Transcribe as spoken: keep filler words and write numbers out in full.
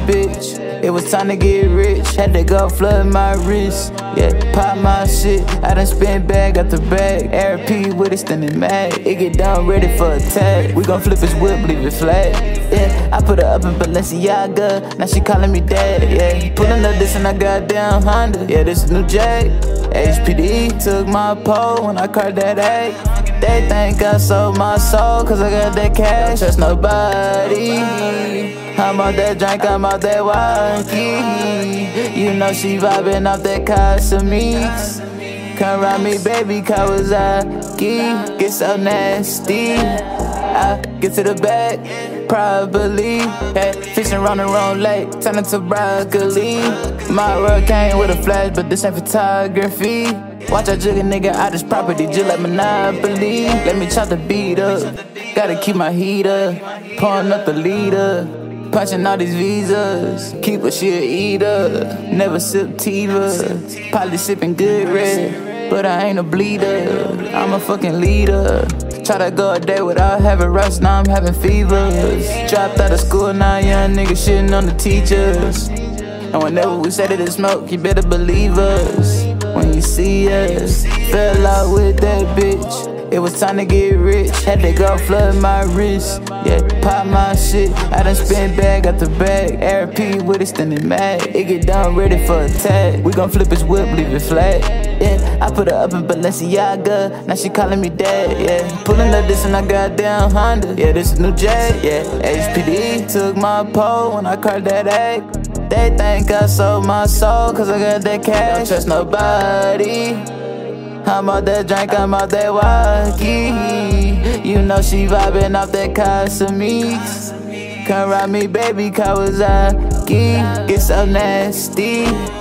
bitch. It was time to get rich. Had to go flood my wrist. Yeah, pop my shit. I done spent bag after bag. R P with it standing mad. It get done ready for attack. We gon' flip his whip, leave it flat. Yeah, I put her up in Balenciaga. Now she calling me dad. Yeah, pulling up this in a goddamn Honda. Yeah, this is new J. H P D took my pole when I caught that A. They think I sold my soul cause I got that cash. Don't trust nobody. I'm out that drink, I'm out that walkie. You know she vibing off that Kawasaki. Come around me, baby, Kawasaki. Get so nasty. I get to the back, probably. Hey, fishing around the wrong lake, turn into broccoli. My world came with a flash, but this ain't photography. Watch I jig a nigga out his property, just like Monopoly. Let me chop the beat up, gotta keep my heat up. Pouring up the leader, punching all these visas. Keep a shit eater, never sip Tiva. Probably sipping good red, but I ain't a bleeder. I'm a fucking leader. Try to go a day without having rush, now I'm having fevers. Dropped out of school, now young nigga shitting on the teachers. And whenever we say that it's smoke, you better believe us. When you see us, fell out with that bitch. It was time to get rich. Had to go flood my wrist. Yeah, pop my shit. I done spent bag after bag. R P with it standing mad. It get done ready for attack. We gon' flip his whip, leave it flat. Yeah, I put her up in Balenciaga. Now she calling me dad. Yeah, pulling up this in a goddamn Honda. Yeah, this is new J. Yeah, H P D took my pole when I caught that A. They think I sold my soul cause I got that cash. Don't trust nobody. I'm out that drink, I'm out that walkie. You know she vibing off that Kawasaki. Come around me, baby, Kawasaki. Get so nasty.